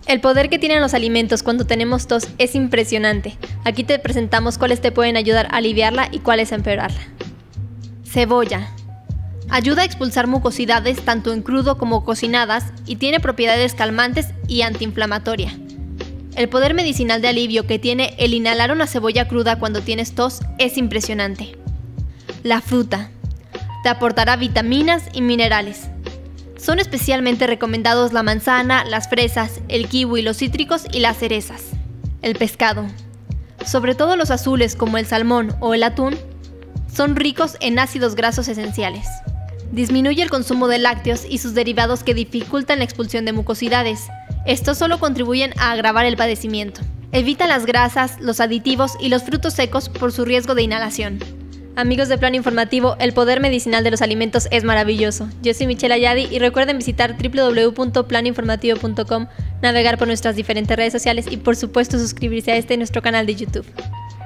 El poder que tienen los alimentos cuando tenemos tos es impresionante. Aquí te presentamos cuáles te pueden ayudar a aliviarla y cuáles a empeorarla. Cebolla. Ayuda a expulsar mucosidades tanto en crudo como cocinadas y tiene propiedades calmantes y antiinflamatoria. El poder medicinal de alivio que tiene el inhalar una cebolla cruda cuando tienes tos es impresionante. La fruta. Te aportará vitaminas y minerales. Son especialmente recomendados la manzana, las fresas, el kiwi, los cítricos y las cerezas. El pescado. Sobre todo los azules como el salmón o el atún, son ricos en ácidos grasos esenciales. Disminuye el consumo de lácteos y sus derivados que dificultan la expulsión de mucosidades. Estos solo contribuyen a agravar el padecimiento. Evita las grasas, los aditivos y los frutos secos por su riesgo de inhalación. Amigos de Plano Informativo, el poder medicinal de los alimentos es maravilloso. Yo soy Michelle Ayadi y recuerden visitar www.planoinformativo.com, navegar por nuestras diferentes redes sociales y por supuesto suscribirse a nuestro canal de YouTube.